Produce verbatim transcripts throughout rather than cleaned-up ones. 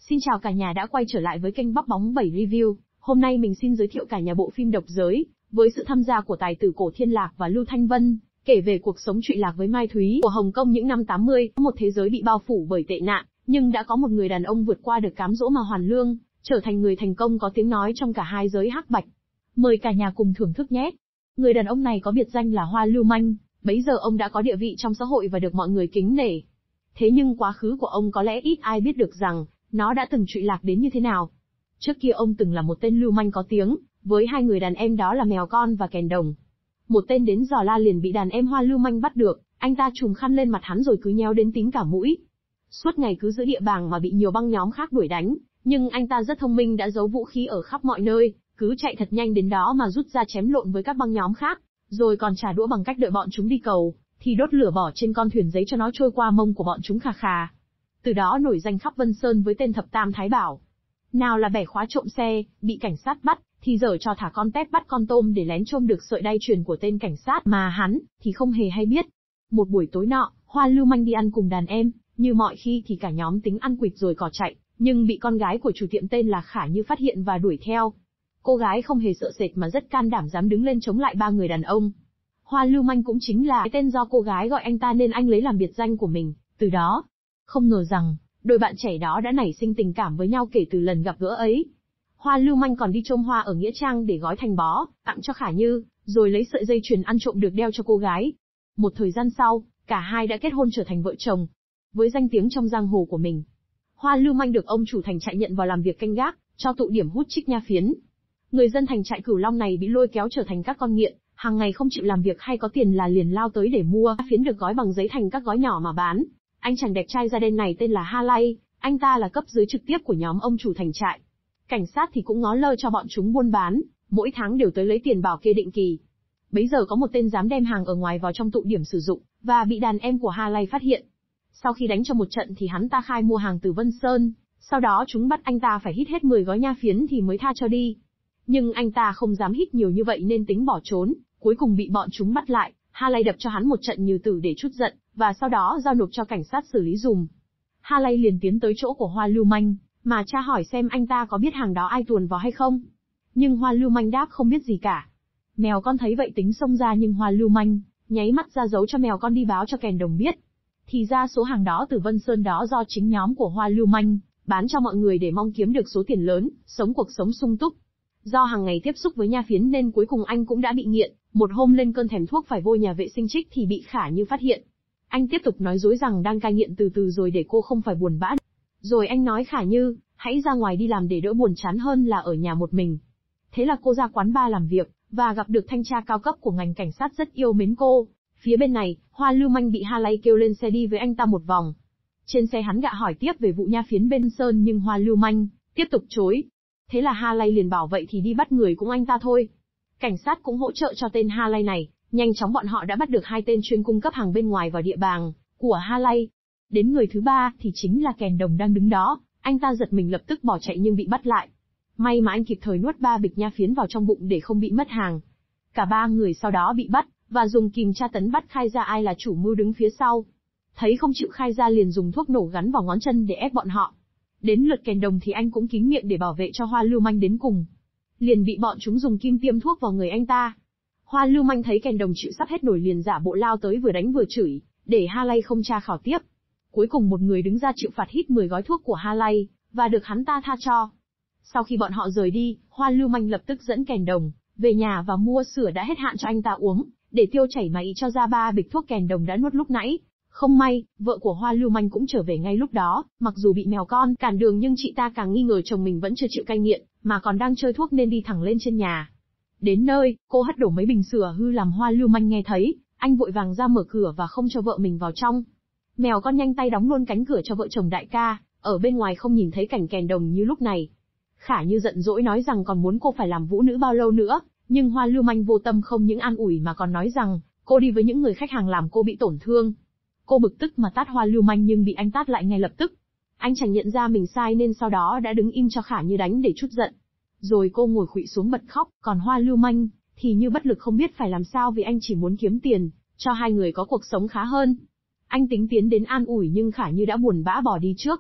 Xin chào cả nhà đã quay trở lại với kênh Bắp Bóng bảy Review. Hôm nay mình xin giới thiệu cả nhà bộ phim Độc Giới, với sự tham gia của tài tử Cổ Thiên Lạc và Lưu Thanh Vân, kể về cuộc sống trụy lạc với Mai Thúy của Hồng Kông những năm tám mươi, một thế giới bị bao phủ bởi tệ nạn, nhưng đã có một người đàn ông vượt qua được cám dỗ mà hoàn lương, trở thành người thành công có tiếng nói trong cả hai giới hắc bạch. Mời cả nhà cùng thưởng thức nhé. Người đàn ông này có biệt danh là Hoa Lưu Manh, bấy giờ ông đã có địa vị trong xã hội và được mọi người kính nể. Thế nhưng quá khứ của ông có lẽ ít ai biết được rằng, nó đã từng trụy lạc đến như thế nào. Trước kia ông từng là một tên lưu manh có tiếng, với hai người đàn em đó là Mèo Con và Kèn Đồng. Một tên đến dò la liền bị đàn em Hoa Lưu Manh bắt được, anh ta trùm khăn lên mặt hắn rồi cứ nhéo đến tím cả mũi. Suốt ngày cứ giữ địa bàn mà bị nhiều băng nhóm khác đuổi đánh, nhưng anh ta rất thông minh đã giấu vũ khí ở khắp mọi nơi, cứ chạy thật nhanh đến đó mà rút ra chém lộn với các băng nhóm khác, rồi còn trả đũa bằng cách đợi bọn chúng đi cầu, thì đốt lửa bỏ trên con thuyền giấy cho nó trôi qua mông của bọn chúng khà khà. Từ đó nổi danh khắp Vân Sơn với tên Thập Tam Thái Bảo. Nào là bẻ khóa trộm xe, bị cảnh sát bắt, thì dở trò thả con tép bắt con tôm để lén trộm được sợi đay chuyền của tên cảnh sát mà hắn thì không hề hay biết. Một buổi tối nọ, Hoa Lưu Manh đi ăn cùng đàn em, như mọi khi thì cả nhóm tính ăn quỵt rồi cò chạy, nhưng bị con gái của chủ tiệm tên là Khả Như phát hiện và đuổi theo. Cô gái không hề sợ sệt mà rất can đảm dám đứng lên chống lại ba người đàn ông. Hoa Lưu Manh cũng chính là cái tên do cô gái gọi anh ta nên anh lấy làm biệt danh của mình, từ đó. Không ngờ rằng, đôi bạn trẻ đó đã nảy sinh tình cảm với nhau kể từ lần gặp gỡ ấy. Hoa Lưu Manh còn đi chôm hoa ở Nghĩa Trang để gói thành bó, tặng cho Khả Như, rồi lấy sợi dây chuyền ăn trộm được đeo cho cô gái. Một thời gian sau, cả hai đã kết hôn trở thành vợ chồng. Với danh tiếng trong giang hồ của mình, Hoa Lưu Manh được ông chủ thành trại nhận vào làm việc canh gác, cho tụ điểm hút chích nha phiến. Người dân thành trại Cửu Long này bị lôi kéo trở thành các con nghiện, hàng ngày không chịu làm việc hay có tiền là liền lao tới để mua phiến được gói bằng giấy thành các gói nhỏ mà bán. Anh chàng đẹp trai da đen này tên là Ha Lay, anh ta là cấp dưới trực tiếp của nhóm ông chủ thành trại. Cảnh sát thì cũng ngó lơ cho bọn chúng buôn bán, mỗi tháng đều tới lấy tiền bảo kê định kỳ. Bấy giờ có một tên dám đem hàng ở ngoài vào trong tụ điểm sử dụng, và bị đàn em của Ha Lay phát hiện. Sau khi đánh cho một trận thì hắn ta khai mua hàng từ Vân Sơn, sau đó chúng bắt anh ta phải hít hết mười gói nha phiến thì mới tha cho đi. Nhưng anh ta không dám hít nhiều như vậy nên tính bỏ trốn, cuối cùng bị bọn chúng bắt lại. Ha Lay đập cho hắn một trận như tử để trút giận, và sau đó giao nộp cho cảnh sát xử lý dùm. Ha Lay liền tiến tới chỗ của Hoa Lưu Manh, mà tra hỏi xem anh ta có biết hàng đó ai tuồn vào hay không. Nhưng Hoa Lưu Manh đáp không biết gì cả. Mèo Con thấy vậy tính xông ra nhưng Hoa Lưu Manh nháy mắt ra dấu cho Mèo Con đi báo cho Kèn Đồng biết. Thì ra số hàng đó từ Vân Sơn đó do chính nhóm của Hoa Lưu Manh bán cho mọi người để mong kiếm được số tiền lớn, sống cuộc sống sung túc. Do hàng ngày tiếp xúc với nha phiến nên cuối cùng anh cũng đã bị nghiện, một hôm lên cơn thèm thuốc phải vô nhà vệ sinh trích thì bị Khả Như phát hiện. Anh tiếp tục nói dối rằng đang cai nghiện từ từ rồi để cô không phải buồn bã. Rồi anh nói Khả Như, hãy ra ngoài đi làm để đỡ buồn chán hơn là ở nhà một mình. Thế là cô ra quán bar làm việc, và gặp được thanh tra cao cấp của ngành cảnh sát rất yêu mến cô. Phía bên này, Hoa Lưu Manh bị Ha Lay kêu lên xe đi với anh ta một vòng. Trên xe hắn gạ hỏi tiếp về vụ nha phiến bên Sơn nhưng Hoa Lưu Manh tiếp tục chối. Thế là Ha Lay liền bảo vậy thì đi bắt người cũng anh ta thôi. Cảnh sát cũng hỗ trợ cho tên Ha Lay này, nhanh chóng bọn họ đã bắt được hai tên chuyên cung cấp hàng bên ngoài vào địa bàn của Ha Lay. Đến người thứ ba thì chính là Kèn Đồng đang đứng đó, anh ta giật mình lập tức bỏ chạy nhưng bị bắt lại. May mà anh kịp thời nuốt ba bịch nha phiến vào trong bụng để không bị mất hàng. Cả ba người sau đó bị bắt, và dùng kìm tra tấn bắt khai ra ai là chủ mưu đứng phía sau. Thấy không chịu khai ra liền dùng thuốc nổ gắn vào ngón chân để ép bọn họ. Đến lượt Kèn Đồng thì anh cũng kín miệng để bảo vệ cho Hoa Lưu Manh đến cùng. Liền bị bọn chúng dùng kim tiêm thuốc vào người anh ta. Hoa Lưu Manh thấy Kèn Đồng chịu sắp hết nổi liền giả bộ lao tới vừa đánh vừa chửi, để Ha Lay không tra khảo tiếp. Cuối cùng một người đứng ra chịu phạt hít mười gói thuốc của Ha Lay, và được hắn ta tha cho. Sau khi bọn họ rời đi, Hoa Lưu Manh lập tức dẫn Kèn Đồng về nhà và mua sữa đã hết hạn cho anh ta uống, để tiêu chảy mà ý cho ra ba bịch thuốc Kèn Đồng đã nuốt lúc nãy. Không may, vợ của Hoa Lưu Manh cũng trở về ngay lúc đó, mặc dù bị Mèo Con cản đường nhưng chị ta càng nghi ngờ chồng mình vẫn chưa chịu cai nghiện, mà còn đang chơi thuốc nên đi thẳng lên trên nhà. Đến nơi, cô hất đổ mấy bình sữa hư làm Hoa Lưu Manh nghe thấy, anh vội vàng ra mở cửa và không cho vợ mình vào trong. Mèo Con nhanh tay đóng luôn cánh cửa cho vợ chồng đại ca, ở bên ngoài không nhìn thấy cảnh Kèn Đồng như lúc này. Khả Như giận dỗi nói rằng còn muốn cô phải làm vũ nữ bao lâu nữa, nhưng Hoa Lưu Manh vô tâm không những an ủi mà còn nói rằng, cô đi với những người khách hàng làm cô bị tổn thương. Cô bực tức mà tát Hoa Lưu Manh nhưng bị anh tát lại ngay lập tức. Anh chẳng nhận ra mình sai nên sau đó đã đứng im cho Khả Như đánh để trút giận. Rồi cô ngồi khuỵu xuống bật khóc, còn Hoa Lưu Manh thì như bất lực không biết phải làm sao vì anh chỉ muốn kiếm tiền, cho hai người có cuộc sống khá hơn. Anh tính tiến đến an ủi nhưng Khả Như đã buồn bã bỏ đi trước.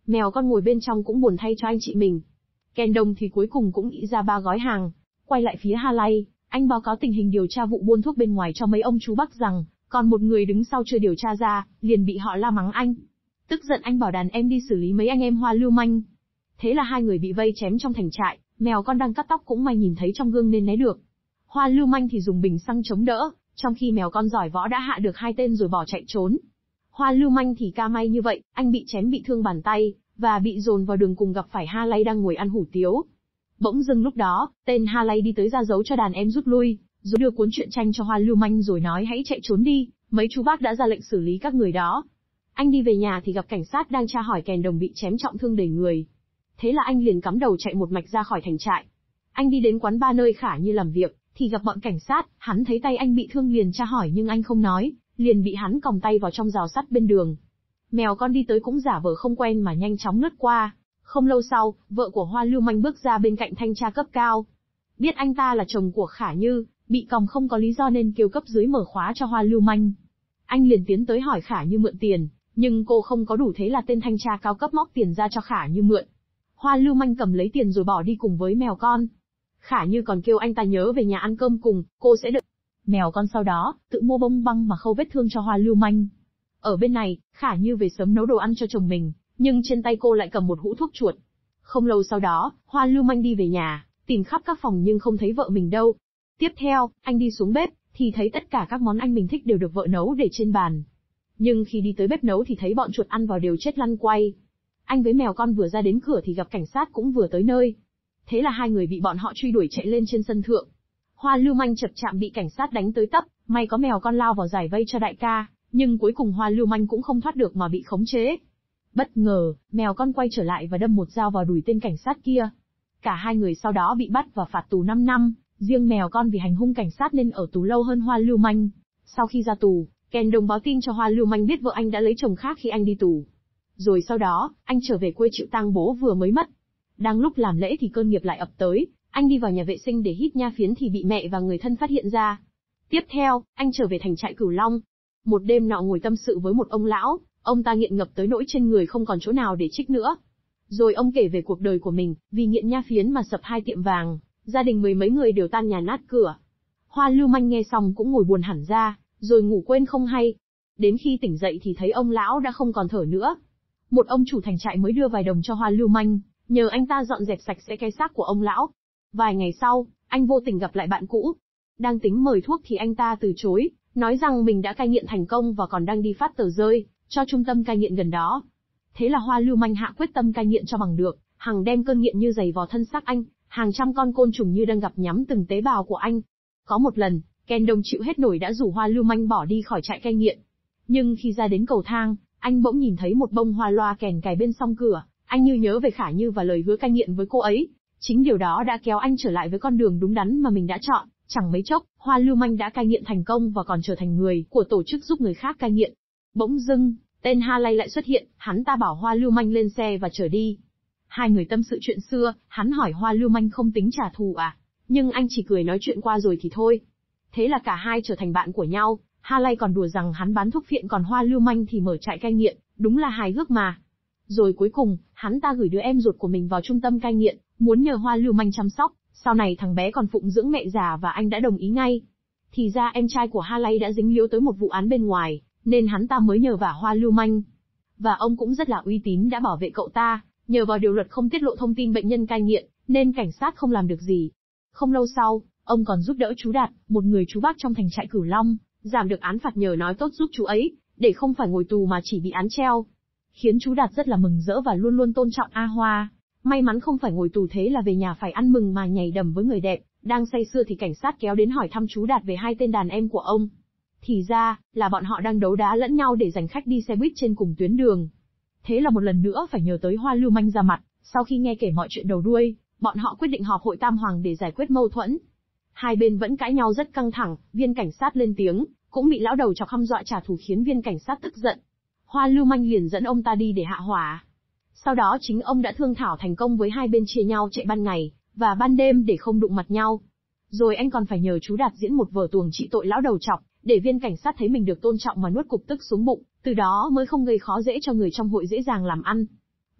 Mèo con ngồi bên trong cũng buồn thay cho anh chị mình. Ken Đông thì cuối cùng cũng nghĩ ra ba gói hàng. Quay lại phía Haley, anh báo cáo tình hình điều tra vụ buôn thuốc bên ngoài cho mấy ông chú bác rằng, còn một người đứng sau chưa điều tra ra, liền bị họ la mắng anh. Tức giận anh bảo đàn em đi xử lý mấy anh em hoa lưu manh. Thế là hai người bị vây chém trong thành trại, mèo con đang cắt tóc cũng may nhìn thấy trong gương nên né được. Hoa lưu manh thì dùng bình xăng chống đỡ, trong khi mèo con giỏi võ đã hạ được hai tên rồi bỏ chạy trốn. Hoa lưu manh thì ca may như vậy, anh bị chém bị thương bàn tay, và bị dồn vào đường cùng gặp phải Haley đang ngồi ăn hủ tiếu. Bỗng dưng lúc đó, tên Haley đi tới ra dấu cho đàn em rút lui, rồi đưa cuốn truyện tranh cho hoa lưu manh rồi nói hãy chạy trốn đi, mấy chú bác đã ra lệnh xử lý các người đó. Anh đi về nhà thì gặp cảnh sát đang tra hỏi Kèn Đồng bị chém trọng thương đầy người. Thế là anh liền cắm đầu chạy một mạch ra khỏi thành trại. Anh đi đến quán bar nơi Khả Như làm việc, thì gặp bọn cảnh sát, hắn thấy tay anh bị thương liền tra hỏi nhưng anh không nói, liền bị hắn còng tay vào trong rào sắt bên đường. Mèo con đi tới cũng giả vờ không quen mà nhanh chóng lướt qua. Không lâu sau, vợ của Hoa Lưu Manh bước ra bên cạnh thanh tra cấp cao. Biết anh ta là chồng của Khả Như, bị còng không có lý do nên kêu cấp dưới mở khóa cho Hoa Lưu Manh. Anh liền tiến tới hỏi Khả Như mượn tiền, nhưng cô không có đủ thế là tên thanh tra cao cấp móc tiền ra cho Khả Như mượn. Hoa Lưu Manh cầm lấy tiền rồi bỏ đi cùng với mèo con. Khả Như còn kêu anh ta nhớ về nhà ăn cơm cùng, cô sẽ được. Mèo con sau đó, tự mua bông băng mà khâu vết thương cho Hoa Lưu Manh. Ở bên này, Khả Như về sớm nấu đồ ăn cho chồng mình, nhưng trên tay cô lại cầm một hũ thuốc chuột. Không lâu sau đó, Hoa Lưu Manh đi về nhà, tìm khắp các phòng nhưng không thấy vợ mình đâu. Tiếp theo, anh đi xuống bếp, thì thấy tất cả các món anh mình thích đều được vợ nấu để trên bàn. Nhưng khi đi tới bếp nấu thì thấy bọn chuột ăn vào đều chết lăn quay. Anh với mèo con vừa ra đến cửa thì gặp cảnh sát cũng vừa tới nơi. Thế là hai người bị bọn họ truy đuổi chạy lên trên sân thượng. Hoa Lưu Manh chập chạm bị cảnh sát đánh tới tấp, may có mèo con lao vào giải vây cho đại ca, nhưng cuối cùng Hoa Lưu Manh cũng không thoát được mà bị khống chế. Bất ngờ, mèo con quay trở lại và đâm một dao vào đùi tên cảnh sát kia. Cả hai người sau đó bị bắt và phạt tù năm năm, riêng mèo con vì hành hung cảnh sát nên ở tù lâu hơn Hoa Lưu Manh. Sau khi ra tù, Ken Đồng báo tin cho Hoa Lưu Manh biết vợ anh đã lấy chồng khác khi anh đi tù. Rồi sau đó, anh trở về quê chịu tang bố vừa mới mất. Đang lúc làm lễ thì cơn nghiệp lại ập tới, anh đi vào nhà vệ sinh để hít nha phiến thì bị mẹ và người thân phát hiện ra. Tiếp theo, anh trở về thành trại Cửu Long. Một đêm nọ ngồi tâm sự với một ông lão, ông ta nghiện ngập tới nỗi trên người không còn chỗ nào để trích nữa. Rồi ông kể về cuộc đời của mình, vì nghiện nha phiến mà sập hai tiệm vàng, gia đình mười mấy người đều tan nhà nát cửa. Hoa Lưu Manh nghe xong cũng ngồi buồn hẳn ra, rồi ngủ quên không hay. Đến khi tỉnh dậy thì thấy ông lão đã không còn thở nữa. Một ông chủ thành trại mới đưa vài đồng cho Hoa Lưu Manh, nhờ anh ta dọn dẹp sạch sẽ cái xác của ông lão. Vài ngày sau, anh vô tình gặp lại bạn cũ. Đang tính mời thuốc thì anh ta từ chối, nói rằng mình đã cai nghiện thành công và còn đang đi phát tờ rơi cho trung tâm cai nghiện gần đó. Thế là Hoa Lưu Manh hạ quyết tâm cai nghiện cho bằng được, hằng đem cơn nghiện như giày vò thân xác anh, hàng trăm con côn trùng như đang gặp nhắm từng tế bào của anh. Có một lần, Ken Đồng chịu hết nổi đã rủ Hoa Lưu Manh bỏ đi khỏi trại cai nghiện. Nhưng khi ra đến cầu thang, anh bỗng nhìn thấy một bông hoa loa kèn cài bên song cửa, anh như nhớ về Khả Như và lời hứa cai nghiện với cô ấy. Chính điều đó đã kéo anh trở lại với con đường đúng đắn mà mình đã chọn. Chẳng mấy chốc, Hoa Lưu Manh đã cai nghiện thành công và còn trở thành người của tổ chức giúp người khác cai nghiện. Bỗng dưng, tên Haley lại xuất hiện, hắn ta bảo Hoa Lưu Manh lên xe và chở đi. Hai người tâm sự chuyện xưa, hắn hỏi Hoa Lưu Manh không tính trả thù à, nhưng anh chỉ cười nói chuyện qua rồi thì thôi. Thế là cả hai trở thành bạn của nhau, Haley còn đùa rằng hắn bán thuốc phiện còn Hoa Lưu Manh thì mở trại cai nghiện, đúng là hài hước mà. Rồi cuối cùng, hắn ta gửi đứa em ruột của mình vào trung tâm cai nghiện, muốn nhờ Hoa Lưu Manh chăm sóc, sau này thằng bé còn phụng dưỡng mẹ già và anh đã đồng ý ngay. Thì ra em trai của Haley đã dính líu tới một vụ án bên ngoài, nên hắn ta mới nhờ vả Hoa Lưu Manh. Và ông cũng rất là uy tín đã bảo vệ cậu ta, nhờ vào điều luật không tiết lộ thông tin bệnh nhân cai nghiện, nên cảnh sát không làm được gì. Không lâu sau, ông còn giúp đỡ chú Đạt, một người chú bác trong thành trại Cửu Long, giảm được án phạt nhờ nói tốt giúp chú ấy, để không phải ngồi tù mà chỉ bị án treo. Khiến chú Đạt rất là mừng rỡ và luôn luôn tôn trọng A Hoa. May mắn không phải ngồi tù thế là về nhà phải ăn mừng mà nhảy đầm với người đẹp, đang say sưa thì cảnh sát kéo đến hỏi thăm chú Đạt về hai tên đàn em của ông. Thì ra, là bọn họ đang đấu đá lẫn nhau để giành khách đi xe buýt trên cùng tuyến đường. Thế là một lần nữa phải nhờ tới Hoa Lưu Manh ra mặt, sau khi nghe kể mọi chuyện đầu đuôi, bọn họ quyết định họp hội tam hoàng để giải quyết mâu thuẫn. Hai bên vẫn cãi nhau rất căng thẳng, viên cảnh sát lên tiếng, cũng bị lão đầu chọc hăm dọa trả thù khiến viên cảnh sát tức giận. Hoa Lưu Manh liền dẫn ông ta đi để hạ hỏa. Sau đó chính ông đã thương thảo thành công với hai bên chia nhau chạy ban ngày, và ban đêm để không đụng mặt nhau. Rồi anh còn phải nhờ chú Đạt diễn một vở tuồng trị tội lão đầu chọc, để viên cảnh sát thấy mình được tôn trọng mà nuốt cục tức xuống bụng, từ đó mới không gây khó dễ cho người trong hội dễ dàng làm ăn.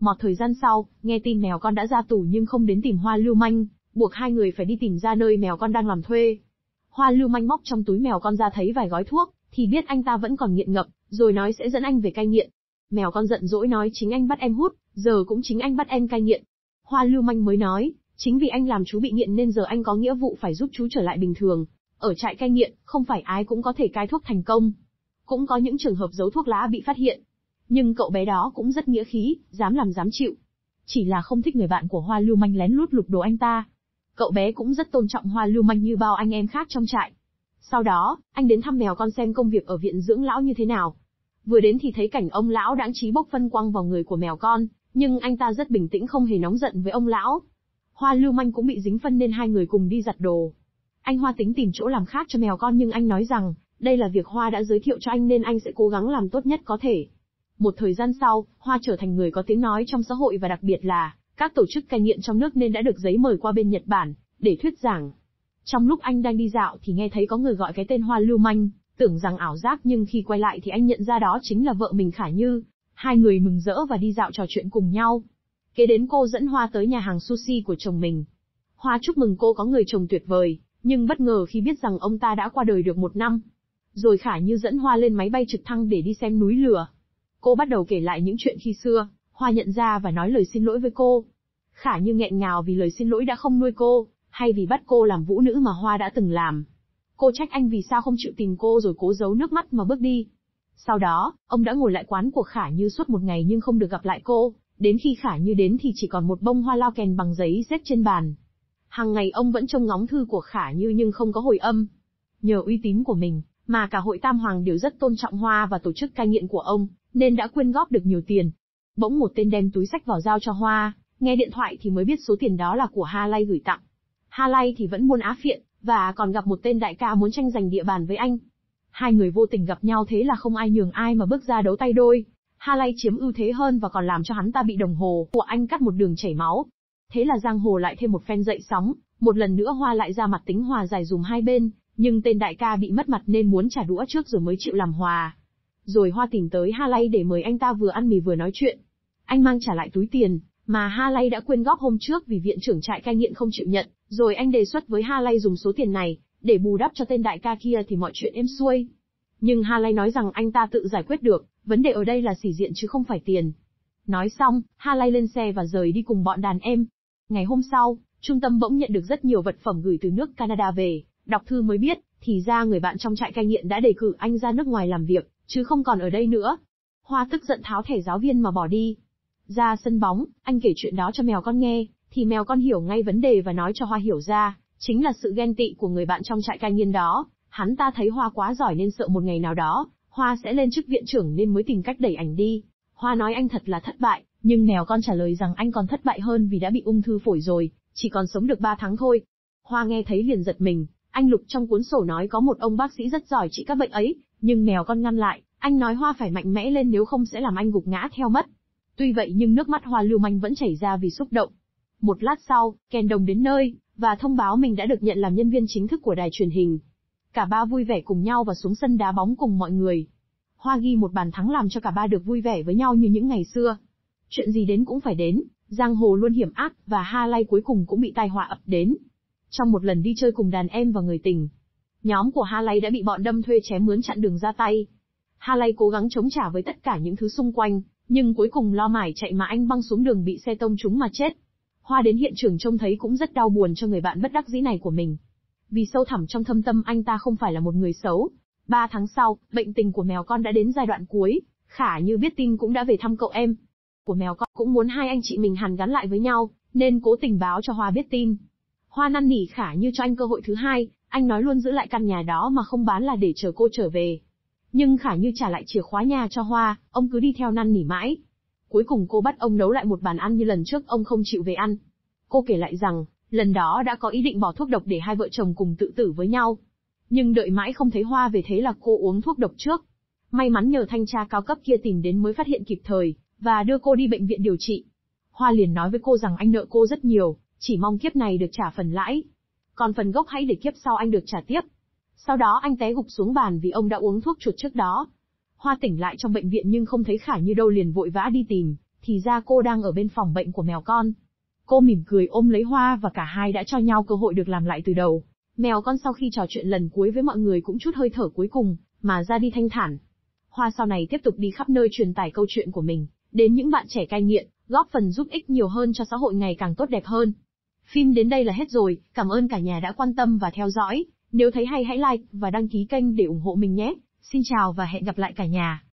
Một thời gian sau, nghe tin mèo con đã ra tù nhưng không đến tìm Hoa lưu manh, buộc hai người phải đi tìm ra nơi mèo con đang làm thuê. Hoa lưu manh móc trong túi mèo con ra thấy vài gói thuốc, thì biết anh ta vẫn còn nghiện ngập, rồi nói sẽ dẫn anh về cai nghiện. Mèo con giận dỗi nói chính anh bắt em hút, giờ cũng chính anh bắt em cai nghiện. Hoa lưu manh mới nói, chính vì anh làm chú bị nghiện nên giờ anh có nghĩa vụ phải giúp chú trở lại bình thường. Ở trại cai nghiện, không phải ai cũng có thể cai thuốc thành công. Cũng có những trường hợp giấu thuốc lá bị phát hiện. Nhưng cậu bé đó cũng rất nghĩa khí, dám làm dám chịu. Chỉ là không thích người bạn của Hoa lưu manh lén lút lục đồ anh ta. Cậu bé cũng rất tôn trọng Hoa lưu manh như bao anh em khác trong trại. Sau đó, anh đến thăm mèo con xem công việc ở viện dưỡng lão như thế nào. Vừa đến thì thấy cảnh ông lão đãng trí bốc phân quăng vào người của mèo con, nhưng anh ta rất bình tĩnh không hề nóng giận với ông lão. Hoa lưu manh cũng bị dính phân nên hai người cùng đi giặt đồ. Anh Hoa tính tìm chỗ làm khác cho mèo con nhưng anh nói rằng, đây là việc Hoa đã giới thiệu cho anh nên anh sẽ cố gắng làm tốt nhất có thể. Một thời gian sau, Hoa trở thành người có tiếng nói trong xã hội và đặc biệt là, các tổ chức cai nghiện trong nước nên đã được giấy mời qua bên Nhật Bản, để thuyết giảng. Trong lúc anh đang đi dạo thì nghe thấy có người gọi cái tên Hoa lưu manh, tưởng rằng ảo giác nhưng khi quay lại thì anh nhận ra đó chính là vợ mình Khả Như. Hai người mừng rỡ và đi dạo trò chuyện cùng nhau. Kế đến cô dẫn Hoa tới nhà hàng sushi của chồng mình. Hoa chúc mừng cô có người chồng tuyệt vời, nhưng bất ngờ khi biết rằng ông ta đã qua đời được một năm. Rồi Khả Như dẫn Hoa lên máy bay trực thăng để đi xem núi lửa. Cô bắt đầu kể lại những chuyện khi xưa, Hoa nhận ra và nói lời xin lỗi với cô. Khả Như nghẹn ngào vì lời xin lỗi đã không nuôi cô, hay vì bắt cô làm vũ nữ mà Hoa đã từng làm. Cô trách anh vì sao không chịu tìm cô rồi cố giấu nước mắt mà bước đi. Sau đó, ông đã ngồi lại quán của Khả Như suốt một ngày nhưng không được gặp lại cô, đến khi Khả Như đến thì chỉ còn một bông hoa lao kèn bằng giấy xếp trên bàn. Hàng ngày ông vẫn trông ngóng thư của Khả Như nhưng không có hồi âm. Nhờ uy tín của mình, mà cả hội Tam Hoàng đều rất tôn trọng Hoa và tổ chức cai nghiện của ông, nên đã quyên góp được nhiều tiền. Bỗng một tên đem túi xách vào giao cho Hoa, nghe điện thoại thì mới biết số tiền đó là của Ha Lay gửi tặng. Ha Lay thì vẫn buôn á phiện, và còn gặp một tên đại ca muốn tranh giành địa bàn với anh. Hai người vô tình gặp nhau thế là không ai nhường ai mà bước ra đấu tay đôi. Ha Lay chiếm ưu thế hơn và còn làm cho hắn ta bị đồng hồ của anh cắt một đường chảy máu. Thế là giang hồ lại thêm một phen dậy sóng, một lần nữa Hoa lại ra mặt tính hòa giải dùm hai bên, nhưng tên đại ca bị mất mặt nên muốn trả đũa trước rồi mới chịu làm hòa. Rồi Hoa tìm tới Ha Lay để mời anh ta vừa ăn mì vừa nói chuyện. Anh mang trả lại túi tiền mà Ha Lay đã quyên góp hôm trước vì viện trưởng trại cai nghiện không chịu nhận, rồi anh đề xuất với Ha Lay dùng số tiền này để bù đắp cho tên đại ca kia thì mọi chuyện êm xuôi. Nhưng Ha Lay nói rằng anh ta tự giải quyết được, vấn đề ở đây là sĩ diện chứ không phải tiền. Nói xong, Ha Lay lên xe và rời đi cùng bọn đàn em. Ngày hôm sau, trung tâm bỗng nhận được rất nhiều vật phẩm gửi từ nước Canada về, đọc thư mới biết, thì ra người bạn trong trại cai nghiện đã đề cử anh ra nước ngoài làm việc, chứ không còn ở đây nữa. Hoa tức giận tháo thẻ giáo viên mà bỏ đi. Ra sân bóng, anh kể chuyện đó cho mèo con nghe, thì mèo con hiểu ngay vấn đề và nói cho Hoa hiểu ra, chính là sự ghen tị của người bạn trong trại cai nghiện đó. Hắn ta thấy Hoa quá giỏi nên sợ một ngày nào đó, Hoa sẽ lên chức viện trưởng nên mới tìm cách đẩy ảnh đi. Hoa nói anh thật là thất bại, nhưng mèo con trả lời rằng anh còn thất bại hơn vì đã bị ung thư phổi rồi, chỉ còn sống được ba tháng thôi. Hoa nghe thấy liền giật mình, anh lục trong cuốn sổ nói có một ông bác sĩ rất giỏi trị các bệnh ấy, nhưng mèo con ngăn lại, anh nói Hoa phải mạnh mẽ lên nếu không sẽ làm anh gục ngã theo mất. Tuy vậy nhưng nước mắt Hoa lưu manh vẫn chảy ra vì xúc động. Một lát sau, Ken Đồng đến nơi, và thông báo mình đã được nhận làm nhân viên chính thức của đài truyền hình. Cả ba vui vẻ cùng nhau và xuống sân đá bóng cùng mọi người. Hoa ghi một bàn thắng làm cho cả ba được vui vẻ với nhau như những ngày xưa. Chuyện gì đến cũng phải đến, giang hồ luôn hiểm ác, và Ha Lay cuối cùng cũng bị tai họa ập đến. Trong một lần đi chơi cùng đàn em và người tình, nhóm của Ha Lay đã bị bọn đâm thuê chém mướn chặn đường ra tay. Ha Lay cố gắng chống trả với tất cả những thứ xung quanh, nhưng cuối cùng lo mải chạy mà anh băng xuống đường bị xe tông trúng mà chết. Hoa đến hiện trường trông thấy cũng rất đau buồn cho người bạn bất đắc dĩ này của mình. Vì sâu thẳm trong thâm tâm anh ta không phải là một người xấu. Ba tháng sau, bệnh tình của mèo con đã đến giai đoạn cuối, Khả Như biết tin cũng đã về thăm cậu em của mèo con, cũng muốn hai anh chị mình hàn gắn lại với nhau, nên cố tình báo cho Hoa biết tin. Hoa năn nỉ Khả Như cho anh cơ hội thứ hai, anh nói luôn giữ lại căn nhà đó mà không bán là để chờ cô trở về. Nhưng Khả Như trả lại chìa khóa nhà cho Hoa, ông cứ đi theo năn nỉ mãi. Cuối cùng cô bắt ông nấu lại một bàn ăn như lần trước ông không chịu về ăn. Cô kể lại rằng, lần đó đã có ý định bỏ thuốc độc để hai vợ chồng cùng tự tử với nhau. Nhưng đợi mãi không thấy Hoa về thế là cô uống thuốc độc trước. May mắn nhờ thanh tra cao cấp kia tìm đến mới phát hiện kịp thời, và đưa cô đi bệnh viện điều trị. Hoa liền nói với cô rằng anh nợ cô rất nhiều, chỉ mong kiếp này được trả phần lãi. Còn phần gốc hãy để kiếp sau anh được trả tiếp. Sau đó anh té gục xuống bàn vì ông đã uống thuốc chuột trước đó. Hoa tỉnh lại trong bệnh viện nhưng không thấy Khả Như đâu liền vội vã đi tìm, thì ra cô đang ở bên phòng bệnh của mèo con. Cô mỉm cười ôm lấy Hoa và cả hai đã cho nhau cơ hội được làm lại từ đầu. Mèo con sau khi trò chuyện lần cuối với mọi người cũng chút hơi thở cuối cùng, mà ra đi thanh thản. Hoa sau này tiếp tục đi khắp nơi truyền tải câu chuyện của mình, đến những bạn trẻ cai nghiện, góp phần giúp ích nhiều hơn cho xã hội ngày càng tốt đẹp hơn. Phim đến đây là hết rồi, cảm ơn cả nhà đã quan tâm và theo dõi. Nếu thấy hay hãy like và đăng ký kênh để ủng hộ mình nhé. Xin chào và hẹn gặp lại cả nhà.